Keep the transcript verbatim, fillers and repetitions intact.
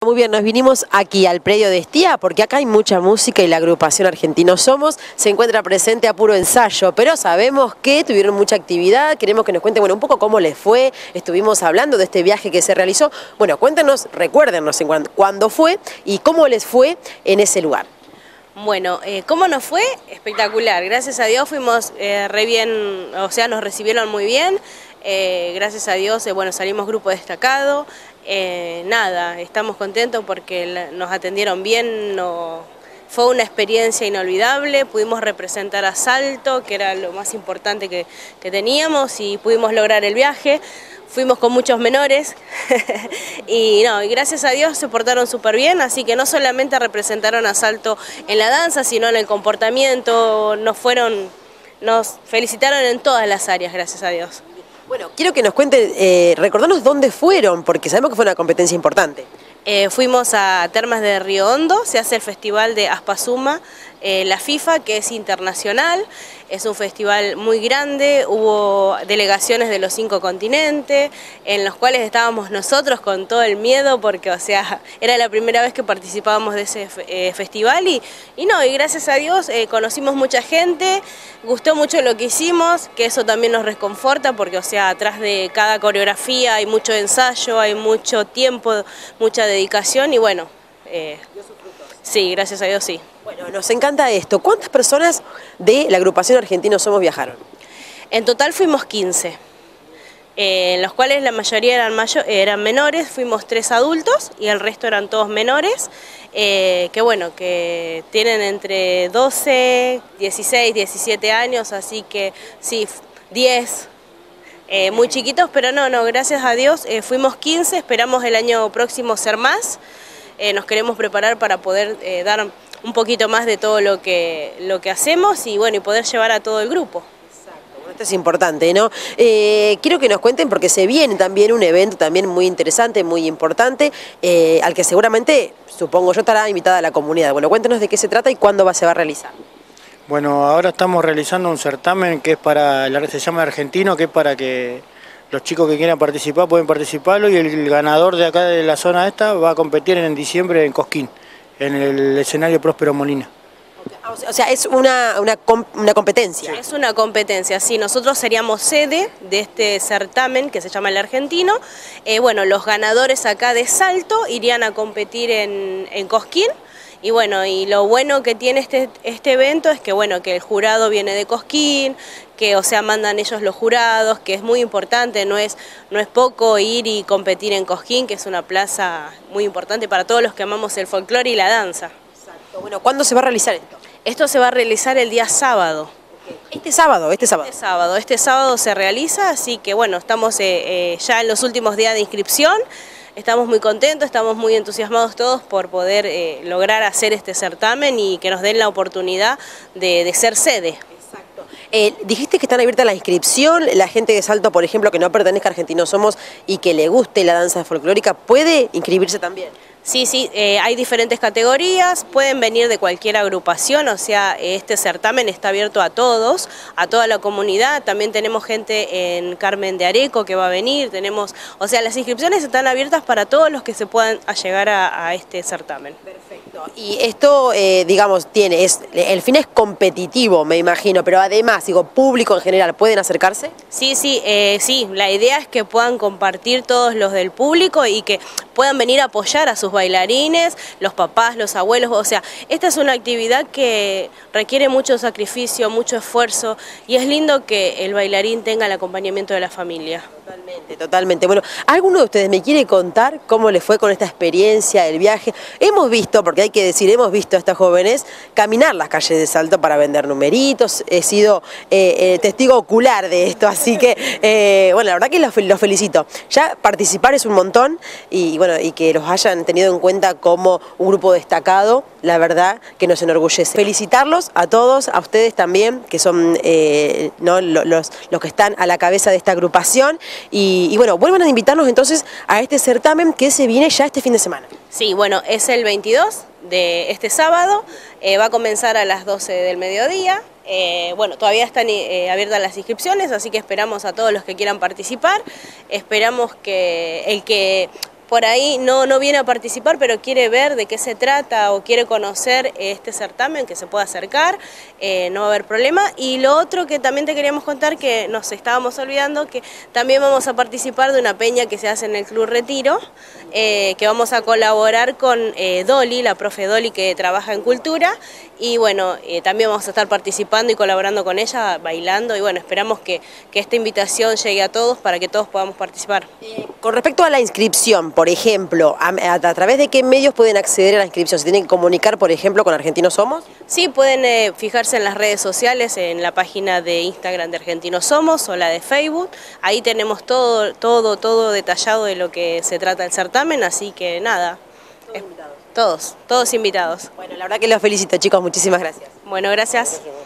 Muy bien, nos vinimos aquí al predio de Estía porque acá hay mucha música y la agrupación Argentinos Somos se encuentra presente a puro ensayo, pero sabemos que tuvieron mucha actividad, queremos que nos cuenten bueno, un poco cómo les fue, estuvimos hablando de este viaje que se realizó. Bueno, cuéntenos, recuérdenos en cuándo, cuándo fue y cómo les fue en ese lugar. Bueno, eh, ¿cómo nos fue? Espectacular, gracias a Dios fuimos eh, re bien, o sea, nos recibieron muy bien, eh, gracias a Dios, eh, bueno, salimos grupo destacado, eh, nada, estamos contentos porque la, nos atendieron bien, no, fue una experiencia inolvidable, pudimos representar a Salto, que era lo más importante que, que teníamos, y pudimos lograr el viaje. Fuimos con muchos menores y no, y gracias a Dios se portaron súper bien, así que no solamente representaron a Salto en la danza, sino en el comportamiento, nos fueron, nos felicitaron en todas las áreas, gracias a Dios. Bueno, quiero que nos cuenten, eh, recordarnos dónde fueron, porque sabemos que fue una competencia importante. Eh, fuimos a Termas de Río Hondo, se hace el festival de Aspasuma, eh, la FIFA, que es internacional, es un festival muy grande, hubo delegaciones de los cinco continentes, en los cuales estábamos nosotros con todo el miedo, porque o sea, era la primera vez que participábamos de ese eh, festival y, y no, y gracias a Dios eh, conocimos mucha gente, gustó mucho lo que hicimos, que eso también nos reconforta, porque o sea, atrás de cada coreografía hay mucho ensayo, hay mucho tiempo, mucha dedicación y bueno, eh, sí, gracias a Dios sí. Bueno, nos encanta esto. ¿Cuántas personas de la agrupación Argentinos Somos viajaron? En total fuimos quince, eh, en los cuales la mayoría eran, mayor, eran menores, fuimos tres adultos y el resto eran todos menores, eh, que bueno, que tienen entre doce, dieciséis, diecisiete años, así que sí, diez, eh, muy chiquitos, pero no, no, gracias a Dios eh, fuimos quince, esperamos el año próximo ser más, eh, nos queremos preparar para poder eh, dar un poquito más de todo lo que, lo que hacemos y bueno, y poder llevar a todo el grupo. Exacto, bueno, esto es importante, ¿no? Eh, quiero que nos cuenten porque se viene también un evento también muy interesante, muy importante, eh, al que seguramente, supongo yo, estará invitada a la comunidad. Bueno, cuéntenos de qué se trata y cuándo va, se va a realizar. Bueno, ahora estamos realizando un certamen que es para, se llama Argentino, que es para que los chicos que quieran participar pueden participarlo y el ganador de acá de la zona esta va a competir en diciembre en Cosquín, en el escenario Próspero Molina. O sea, es una, una, una competencia. Es una competencia, sí. Nosotros seríamos sede de este certamen que se llama el Argentino. Eh, bueno, los ganadores acá de Salto irían a competir en, en Cosquín. Y bueno, y lo bueno que tiene este, este evento es que bueno, que el jurado viene de Cosquín, que o sea mandan ellos los jurados, que es muy importante, no es, no es poco ir y competir en Cosquín, que es una plaza muy importante para todos los que amamos el folclore y la danza. Exacto. Bueno, ¿cuándo se va a realizar esto? Esto se va a realizar el día sábado. Este sábado, este sábado. Este sábado, este sábado se realiza, así que bueno, estamos eh, eh, ya en los últimos días de inscripción. Estamos muy contentos, estamos muy entusiasmados todos por poder eh, lograr hacer este certamen y que nos den la oportunidad de, de ser sede. Exacto. Eh, dijiste que están abiertas la inscripción, la gente de Salto, por ejemplo, que no pertenezca a Argentinos Somos y que le guste la danza folclórica, ¿puede inscribirse también? Sí, sí, eh, hay diferentes categorías, pueden venir de cualquier agrupación, o sea, este certamen está abierto a todos, a toda la comunidad, también tenemos gente en Carmen de Areco que va a venir, tenemos, o sea, las inscripciones están abiertas para todos los que se puedan llegar a, a este certamen. Perfecto. Y esto, eh, digamos, tiene, es, el fin es competitivo, me imagino, pero además, digo, público en general, ¿pueden acercarse? Sí, sí, eh, sí, la idea es que puedan compartir todos los del público y que puedan venir a apoyar a sus bailarines, los papás, los abuelos, o sea, esta es una actividad que requiere mucho sacrificio, mucho esfuerzo y es lindo que el bailarín tenga el acompañamiento de la familia. Totalmente, totalmente. Bueno, ¿alguno de ustedes me quiere contar cómo les fue con esta experiencia, el viaje? Hemos visto, porque hay que decir, hemos visto a estas jóvenes caminar las calles de Salto para vender numeritos, he sido eh, eh, testigo ocular de esto, así que, eh, bueno, la verdad que los, los felicito. Ya participar es un montón y, bueno, y que los hayan tenido en cuenta como un grupo destacado, la verdad que nos enorgullece. Felicitarlos a todos, a ustedes también, que son eh, ¿no? los, los que están a la cabeza de esta agrupación. Y, y bueno, vuelvan a invitarnos entonces a este certamen que se viene ya este fin de semana. Sí, bueno, es el veintidós de este sábado, eh, va a comenzar a las doce del mediodía. Eh, bueno, todavía están eh, abiertas las inscripciones, así que esperamos a todos los que quieran participar. Esperamos que el que por ahí no, no viene a participar, pero quiere ver de qué se trata o quiere conocer este certamen, que se pueda acercar, eh, no va a haber problema. Y lo otro que también te queríamos contar, que nos estábamos olvidando, que también vamos a participar de una peña que se hace en el Club Retiro, eh, que vamos a colaborar con eh, Dolly, la profe Dolly que trabaja en cultura, y bueno, eh, también vamos a estar participando y colaborando con ella, bailando, y bueno, esperamos que, que esta invitación llegue a todos para que todos podamos participar. Eh, con respecto a la inscripción, por ejemplo, a, a, a través de qué medios pueden acceder a la inscripción? ¿Se tienen que comunicar, por ejemplo, con Argentinos Somos? Sí, pueden eh, fijarse en las redes sociales, en la página de Instagram de Argentinos Somos o la de Facebook. Ahí tenemos todo, todo, todo detallado de lo que se trata el certamen, así que nada. Todos invitados. Todos, todos invitados. Bueno, la verdad que los felicito, chicos, muchísimas gracias. Bueno, gracias.